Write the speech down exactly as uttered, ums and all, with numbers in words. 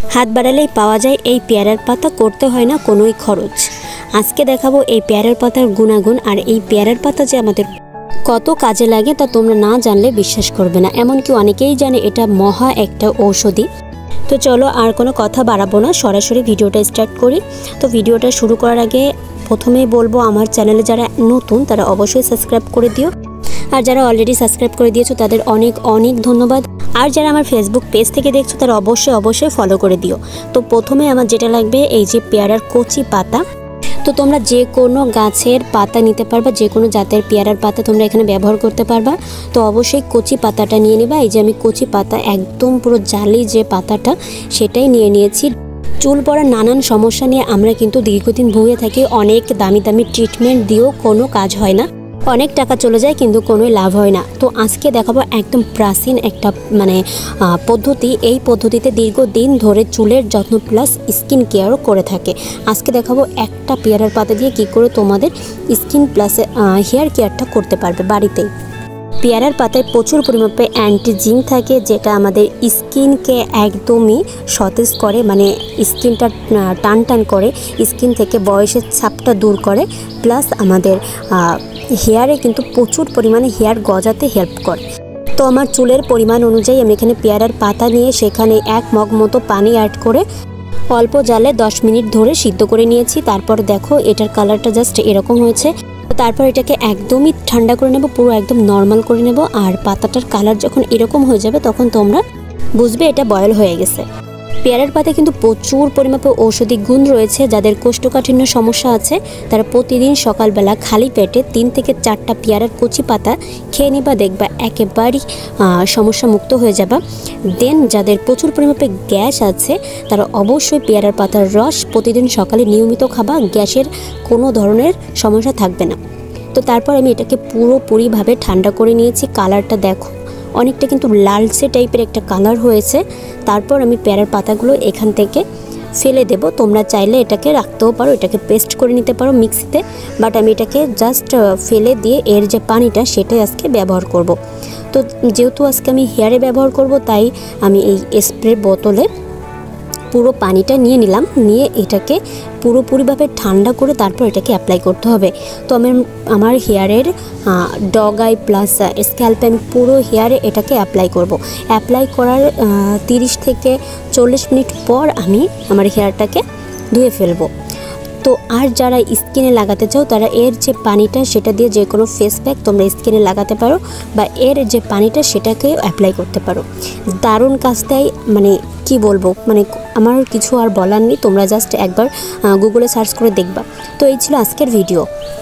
হাত বাড়ালেই পাওয়া যায় এই পেয়ারার পাতা, করতে হয় না কোনোই খরচ। আজকে দেখাবো এই পেয়ারার পাতার গুণাগুণ, আর এই পেয়ারার পাতা যে আমাদের কত কাজে লাগে তা তোমরা না জানলে বিশ্বাস করবে না। এমনকি অনেকেই জানে এটা মহা একটা ঔষধি। তো চলো আর কোনো কথা বাড়াবো না, সরাসরি ভিডিওটা স্টার্ট করি। তো ভিডিওটা শুরু করার আগে প্রথমেই বলবো, আমার চ্যানেলে যারা নতুন তারা অবশ্যই সাবস্ক্রাইব করে দিও, আর যারা অলরেডি সাবস্ক্রাইব করে দিয়েছো তাদের অনেক অনেক ধন্যবাদ। আর যারা আমার ফেসবুক পেজ থেকে দেখছো তারা অবশ্যই অবশ্যই ফলো করে দিও। তো প্রথমে আমার যেটা লাগবে এই যে পেয়ারার কচি পাতা। তো তোমরা যে কোনো গাছের পাতা নিতে পারবা, যে কোনো জাতের পেয়ারার পাতা তোমরা এখানে ব্যবহার করতে পারবা। তো অবশ্যই কচি পাতাটা নিয়ে নেবা। এই যে আমি কচি পাতা একদম পুরো জালি যে পাতাটা সেটাই নিয়ে নিয়েছি। চুল পড়ার নানান সমস্যা নিয়ে আমরা কিন্তু দীর্ঘদিন ভুগে থাকি, অনেক দামি দামি ট্রিটমেন্ট দিয়েও কোনো কাজ হয় না, অনেক টাকা চলে যায় কিন্তু কোনো লাভ হয় না। তো আজকে দেখাবো একদম প্রাচীন একটা মানে পদ্ধতি। এই পদ্ধতিতে দীর্ঘদিন ধরে চুলের যত্ন প্লাস স্কিন কেয়ারও করে থাকে। আজকে দেখাবো একটা পেয়ারার পাতা দিয়ে কি করে তোমাদের স্কিন প্লাস হেয়ার কেয়ারটা করতে পারবে বাড়িতেই। পেয়ারার পাতায় প্রচুর পরিমাণে অ্যান্টি জিঙ্ক থাকে, যেটা আমাদের স্কিনকে একদমই সতেজ করে, মানে স্কিনটা টান টান করে, স্কিন থেকে বয়সের ছাপটা দূর করে, প্লাস আমাদের হেয়ারে কিন্তু প্রচুর পরিমাণে হেয়ার গজাতে হেল্প করে। তো আমার চুলের পরিমাণ অনুযায়ী আমি এখানে পেয়ারার পাতা নিয়ে সেখানে এক মগ মতো পানি অ্যাড করে অল্প জালে দশ মিনিট ধরে সিদ্ধ করে নিয়েছি। তারপর দেখো এটার কালারটা জাস্ট এরকম হয়েছে। তারপর এটাকে একদমই ঠান্ডা করে নেব, পুরো একদম নর্মাল করে নেব। আর পাতাটার কালার যখন এরকম হয়ে যাবে তখন তোমরা বুঝবে এটা বয়েল হয়ে গেছে। পেয়ারার পাতায় কিন্তু প্রচুর পরিমাপে ঔষধি গুণ রয়েছে। যাদের কোষ্ঠকাঠিন্য সমস্যা আছে তারা প্রতিদিন সকালবেলা খালি পেটে তিন থেকে চারটা পেয়ারার কচি পাতা খেয়ে নিবা, দেখবা একেবারেই সমস্যা মুক্ত হয়ে যাবা। দেন যাদের প্রচুর পরিমাপে গ্যাস আছে তারা অবশ্যই পেয়ারার পাতার রস প্রতিদিন সকালে নিয়মিত খাবা, গ্যাসের কোনো ধরনের সমস্যা থাকবে না। তো তারপর আমি এটাকে পুরোপুরিভাবে ঠান্ডা করে নিয়েছি। কালারটা দেখো অনেকটা কিন্তু লালচে টাইপের একটা কালার হয়েছে। তারপর আমি পেয়ারার পাতাগুলো এখান থেকে ফেলে দেব। তোমরা চাইলে এটাকে রাখতেও পারো, এটাকে পেস্ট করে নিতে পারো মিক্সিতে, বাট আমি এটাকে জাস্ট ফেলে দিয়ে এর যে পানিটা সেটাই আজকে ব্যবহার করব। তো যেহেতু আজকে আমি হেয়ারে ব্যবহার করব তাই আমি এই স্প্রে বোতলে পুরো পানিটা নিয়ে নিলাম, নিয়ে এটাকে পুরোপুরিভাবে ঠান্ডা করে তারপর এটাকে অ্যাপ্লাই করতে হবে। তো আমি আমার হেয়ারের ডগ আই প্লাস স্ক্যাল্পে আমি পুরো হেয়ারে এটাকে অ্যাপ্লাই করব। অ্যাপ্লাই করার তিরিশ থেকে চল্লিশ মিনিট পর আমি আমার হেয়ারটাকে ধুয়ে ফেলবো। তো আর যারা স্কিনে লাগাতে চাও তারা এর যে পানিটা সেটা দিয়ে যে কোনো ফেস প্যাক তোমরা স্কিনে লাগাতে পারো, বা এর যে পানিটা সেটাকে অ্যাপ্লাই করতে পারো। দারুণ কাজটাই, মানে কি বলবো, মানে আমার কিছু আর বলার নেই, তোমরা জাস্ট একবার গুগলে সার্চ করে দেখবা। তো এই ছিল আজকের ভিডিও।